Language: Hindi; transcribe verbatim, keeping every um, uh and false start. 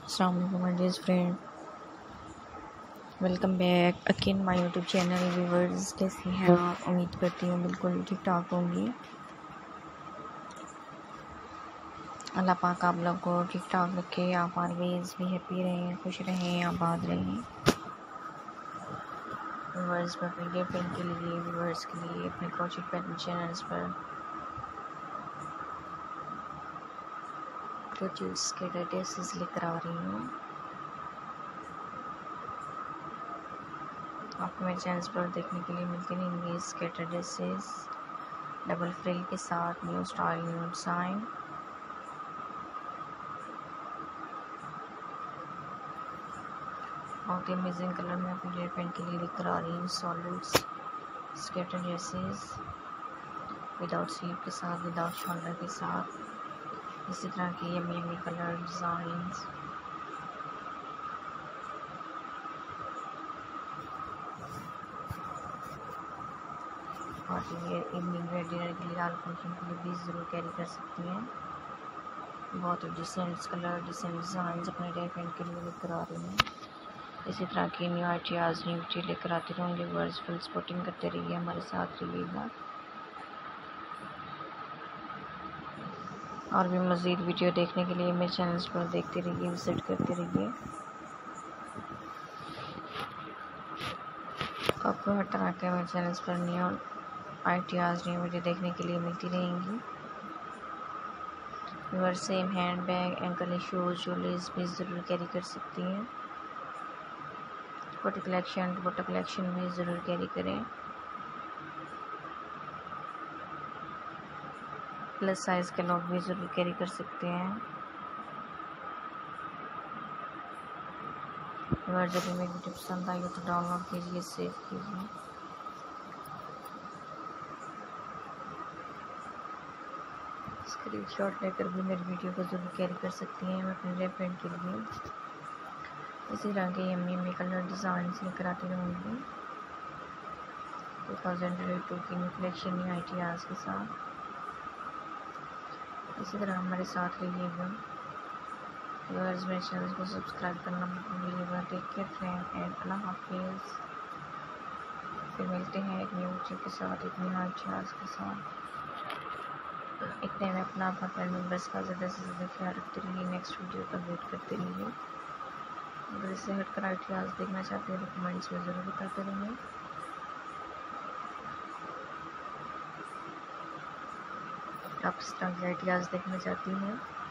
अस्सलाम वालेकुम my dear friend, welcome back again my YouTube channel. Viewers, कैसी हैं आप? उम्मीद करती हूँ बिल्कुल ठीक ठाक होंगी। अल्लाह पाक आप लोग को ठीक ठाक रखे, आप ऑलवेज भी हैप्पी रहें, खुश रहें, आबाद रहें। व्यूवर्स, मैं वीडियो पेन के लिए व्यूवर्स के लिए अपने क्रोचेट पेन चैनल्स पर क्रोचेट्स के ड्रेसेस लेकर आ रही हूँ। आपको मेरे चैनल पर देखने के लिए मिलते रहेंगे स्केटर ड्रेसेस डबल फ्रिल के साथ, न्यू स्टाइल, न्यू डिज़ाइन। बहुत ही अमेजिंग कलर में अपने हेयर पेंट के लिए लेकर आ रही हूँ। Solids skater dresses without sleeve के साथ, विदाउट शोल्डर के साथ, इसी तरह के yummy yummy colour designs. Party wear, evening wear, dinner के लिए, ऑल फंक्शन के लिए भी ज़रूर कैरी कर सकती हैं। बहुत डिसेंट कलर, डिसेंट डिज़ाइन अपने हेयर पेंट के लिए लेकर आ रही हैं। इसी तरह की न्यू आइडियाज़ न्यू वीडियो लेकर आते रहूँगी। वर्ड्स फुल सपोर्टिंग करते रहिए, हमारे साथ रहिएगा और भी मज़ीद वीडियो देखने के लिए मेरे चैनल्स पर देखते रहिए, विजिट करते रहिए। आपको हर तरह के मेरे चैनल्स पर न्यू आइडियाज़ न्यू वीडियो देखने के लिए मिलती रहेंगी। Viewers, same hand bag, ankle shoes, jewelleries भी ज़रूर कैरी कर सकती हैं। फोटो कलेक्शन फोटो कलेक्शन भी ज़रूर कैरी करें। प्लस साइज़ के लोग भी ज़रूर कैरी कर सकते हैं। अगर जब भी मेरी वीडियो पसंद आई हो तो डाउनलोड कीजिए, सेव कीजिए। स्क्रीनशॉट लेकर भी मेरी वीडियो को ज़रूर कैरी कर सकती हैं। मैं अपने हेयर पेंट के लिए इसी तरह के यम्मी यम्मी कलर डिज़ाइन लेकर आती रहूँगी। टू थाउजेंड ट्वेंटी टू की न्यू कलेक्शन, न्यू आइडियाज़ के साथ। इसी तरह हमारे साथ रहिएगा। व्यूअर्स, मेरे चैनल को सब्सक्राइब करना मत भूलिएगा। टेक केयर फ्रेंड एंड अल्लाह हाफिज़। फिर मिलते हैं एक न्यू वीडियो के साथ, एक न्यू आइडियाज़ के साथ। इतने में अपना अपना फ्रेंड मेम्बर्स का ज़्यादा से ज़्यादा ख्याल रखते रहिए। नेक्स्ट वीडियो का वेट करते रहिए। अगर इससे हटकर आइडियाज़ देखना चाहते हैं तो कमेंट्स में ज़रूर बताते रहिए। आप किस तरह के आइडियाज़ देखना चाहती हैं?